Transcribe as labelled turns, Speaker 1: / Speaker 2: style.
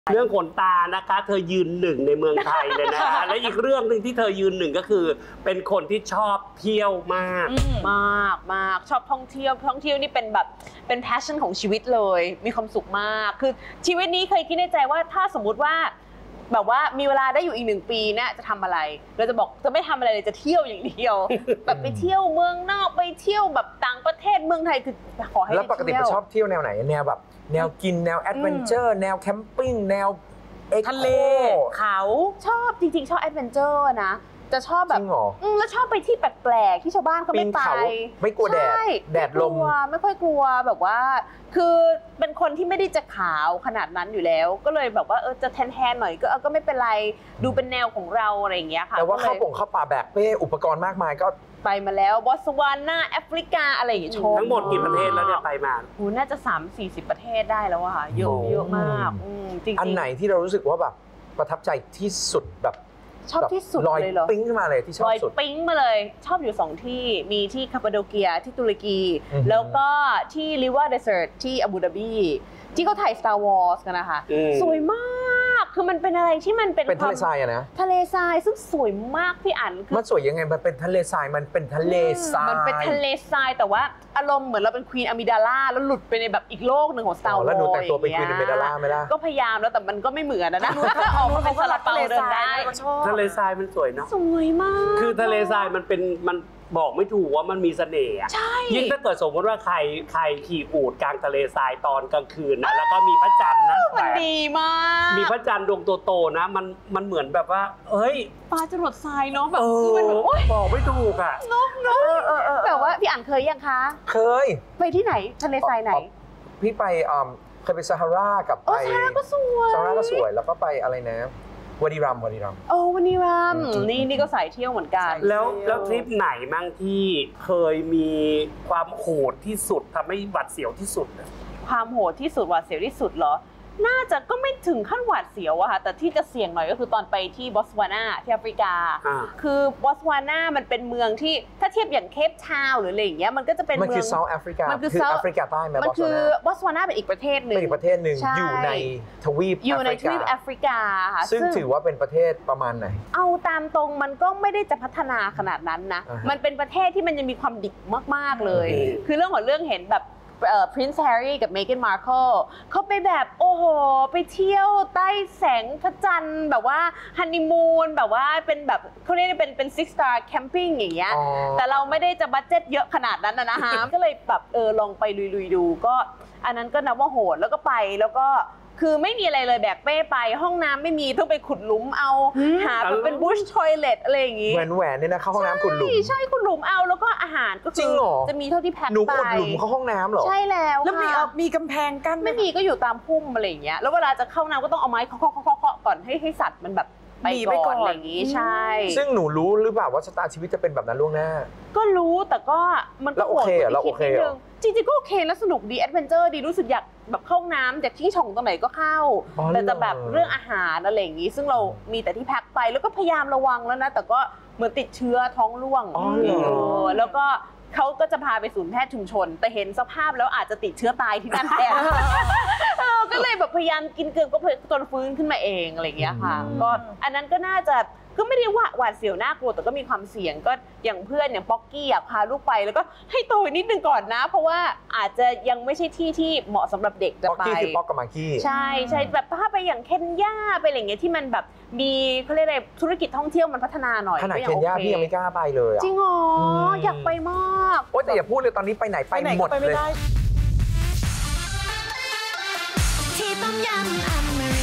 Speaker 1: เรื่องขนตานะคะเธอยืนหนึ่งในเมืองไทยเลยนะคะ และอีกเรื่องหนึ่งที่เธอยืนหนึ่งก็คือเป็นคนที่ชอบเที่ยวมาก
Speaker 2: มากชอบท่องเที่ยวนี่เป็นแบบเป็น passion ของชีวิตเลยมีความสุขมากคือชีวิตนี้เคยคิดในใจว่าถ้าสมมุติว่าแบบว่ามีเวลาได้อยู่อีก1 ปีเนี่ยจะทำอะไรเราจะบอกจะไม่ทำอะไรเลยจะเที่ยวอย่างเดียว แบบไปเที่ยวเมืองนอกไปเที่ยวแบบต่างประเทศเมืองไทยคือขอให้
Speaker 3: แล้วปกติไปชอบเที่ยวแนวไหนแนวแบบแนวกินแนวแอดเวนเจอร์แนวแคมปิ้งแนว
Speaker 2: ทะเลเขาชอบจริงๆชอบแอดเวนเจอร์นะจะชอบแบบแล้วชอบไปที่แปลกๆที่ชาวบ้านเขาไม่ไป
Speaker 3: ไม่กลัวแดดลม
Speaker 2: ไม่ค่อยกลัวแบบว่าคือเป็นคนที่ไม่ได้จะขาวขนาดนั้นอยู่แล้วก็เลยแบบว่าจะแทนหน่อยก็ไม่เป็นไรดูเป็นแนวของเราอะไรอย่างเงี้ยค่ะ
Speaker 3: แต่ว่าเข้าป่าแบกเป้อุปกรณ์มากมายก็
Speaker 2: ไปมาแล้วบอตสวานาแอฟริกาอะไรอย่างเงี้ย
Speaker 1: ทั้งหมดกี่ประเทศแล้วเนี่ยไปมา
Speaker 2: น่าจะ30-40 ประเทศได้แล้วอะค่ะเยอะมากจริงๆ
Speaker 3: อันไหนที่เรารู้สึกว่าแบบประทับใจที่สุดแบบ
Speaker 2: ชอบที่สุดเลยเหรอ
Speaker 3: ปิ๊งขึ้นมาเลยที่ชอบสุด
Speaker 2: ปิ๊งมาเลยชอบอยู่2ที่มีที่คาปาโดเกียที่ตุรกีแล้วก็ที่ริวาเดสเซอร์ทที่อาบูดาบีที่เขาถ่าย Star Wars กันนะคะสวยมากคือมันเป็นอะไรที่มันเป็น
Speaker 3: ทะเลทรายอะนะ
Speaker 2: ทะเลทรายซึ่งสวยมากพี่อั๋น
Speaker 3: มันสวยยังไงมันเป็นทะเลทรายมันเป็นทะเลทราย
Speaker 2: แต่ว่าอารมณ์เหมือนเราเป็นควีนอะมิดาล่าแล้วหลุดไปในแบบอีกโลกหนึ่งของ Star Wars
Speaker 3: แล้วหนูแต่งตัวเป็นควีนอะมิดาล่าไหมล่ะ
Speaker 2: ก็พยายามแล้วแต่มันก็ไม่เหมือนนะออกมาเป็นสลับเปาเดินได้
Speaker 1: ทะเลทรายมันสวยเนาะ
Speaker 2: สวยมาก
Speaker 1: คือทะเลทรายมันบอกไม่ถูกว่ามันมีเสน่ห์ยิ่งถ้าเกิดสมมติว่าใครขี่อูฐกลางทะเลทรายตอนกลางคืนนะแล้วก็มีพระจันทร์นะ
Speaker 2: มันดีมาก
Speaker 1: มีพระจันทร์ดวงโตๆนะมันเหมือนแบบว่าเฮ้ย
Speaker 2: ปลาจรวดทรายเนาะแบบ
Speaker 1: มันบอกไม่ถูกอ่ะ
Speaker 2: นกแบบว่าพี่อ่านเคยยังคะ
Speaker 3: เคย
Speaker 2: ไปที่ไหนทะเลทรายไหน
Speaker 3: พี่ไปเคยไปซาฮารากับไป
Speaker 2: ซาฮาราก็ส
Speaker 3: วยแล้วก็ไปอะไรนะวาดีรัมวาดี
Speaker 2: รัมนี่ก็สายเที่ยวเหมือนกัน
Speaker 1: แล้วทริปไหนมั่งที่เคยมีความโหดที่สุดทำให้หวาดเสียวที่สุด
Speaker 2: ความโหดที่สุดหวาดเสียวที่สุดเหรอน่าจะก็ไม่ถึงขั้นหวาดเสียวอะค่ะแต่ที่จะเสี่ยงหน่อยก็คือตอนไปที่บอตสวานาที่แอฟริกาคือบอตสวานามันเป็นเมืองที่ถ้าเทียบอย่างเคปทาวน์หรืออะไรอย่างเงี้ยมันก็จะเป็น
Speaker 3: เมืองมันคือเซาท์แอฟริกามันคือแอฟริกาใต้ไหม
Speaker 2: มันคือบอตสวานาเป็นอีกประเทศหนึ่ง
Speaker 3: อยู่ในทวีป
Speaker 2: แอฟริกาค่ะ
Speaker 3: ซึ่งถือว่าเป็นประเทศประมาณไหน
Speaker 2: เอาตามตรงมันก็ไม่ได้จะพัฒนาขนาดนั้นนะมันเป็นประเทศที่มันยังมีความดิบมากๆเลยคือเรื่องของเรื่องเห็นแบบPrince Harry กับ Meghan Markle เขาไปแบบโอ้โหไปเที่ยวใต้แสงพระจันทร์แบบว่าฮันนีมูนแบบว่าเป็นแบบเขาเรียกเป็น Six Star Camping อย่างเงี้ยแต่เราไม่ได้จะบัดเจ็ตเยอะขนาดนั้นนะฮะ ก็เลยแบบลองไปลุยๆดูก็อันนั้นก็นับว่าโหดแล้วก็ไปแล้วก็คือไม่มีอะไรเลยแบกเป้ไปห้องน้ำไม่มีต้องไปขุดหลุมเอาหาเป็นบูชทอยเลทอะไรอย่างงี้
Speaker 3: แหวนเนี่ยนะเข้าห้องน้ำขุดหลุม
Speaker 2: ใช่ขุดหลุมเอาแล้วก็อาหารก็คือจะมีเท่าที่แพ็คไป
Speaker 3: หนูขุดหลุมเข้าห้องน้ำหรอ
Speaker 2: ใช่แล้ว
Speaker 4: มีกำแพงกั้น
Speaker 2: ไม่มีก็อยู่ตามพุ่มอะไรอย่างเงี้ยแล้วเวลาจะเข้าน้ำก็ต้องเอาไม้เคาะก่อนให้สัตว์มันแบบไปก่อนอะไรอย่างงี้ใช่
Speaker 3: ซึ่งหนูรู้หรือเปล่าว่าชะตาชีวิตจะเป็นแบบนั้นล่วงหน้า
Speaker 2: ก็รู้แต่ก็มันก็
Speaker 3: โอเคแล้วโอเค
Speaker 2: จริงๆก็โอเคแล้วสนุกดีแอดเวนเจอร์ดีรู้สึกอยากแบบเข้าน้ำจากที่ช่องตรงไหนก็เข้าแต่จะแบบเรื่องอาหารอะไรอย่างงี้ซึ่งเรามีแต่ที่แพ็คไปแล้วก็พยายามระวังแล้วนะแต่ก็เหมือนติดเชื้อท้องร่วงแล้วก็เขาก็จะพาไปศูนย์แพทย์ชุมชนแต่เห็นสภาพแล้วอาจจะติดเชื้อตายที่นั่นแทนก็เลยแบบพยายามกินเกลือก็จนฟื้นขึ้นมาเองอะไรอย่างเงี้ยค่ะก็อันนั้นก็น่าจะก็ไม่ได้หวาดเสียวน่ากลัวแต่ก็มีความเสี่ยงก็อย่างเพื่อนอย่างป๊อกกี้อยากพาลูกไปแล้วก็ให้โตนิดนึงก่อนนะเพราะว่าอาจจะยังไม่ใช่ที่ที่เหมาะสำหรับเด็กจะไป
Speaker 3: ป๊อกกี้คือป๊อกกับมากกี้
Speaker 2: ใช่แบบถ้าไปอย่างเคนยาไปอะไรอย่างเงี้ยที่มันแบบมีเขาเรียกอะไรธุรกิจท่องเที่ยวมันพัฒนาหน่อย
Speaker 3: ขนาดเคนยาพี่ยังไม่กล้าไปเลย
Speaker 2: จริงเหรออยากไปมาก
Speaker 3: โอ้แต่อย่าพูดเลยตอนนี้ไปไหนไปหมดเลยที่ต้มยำอเมริ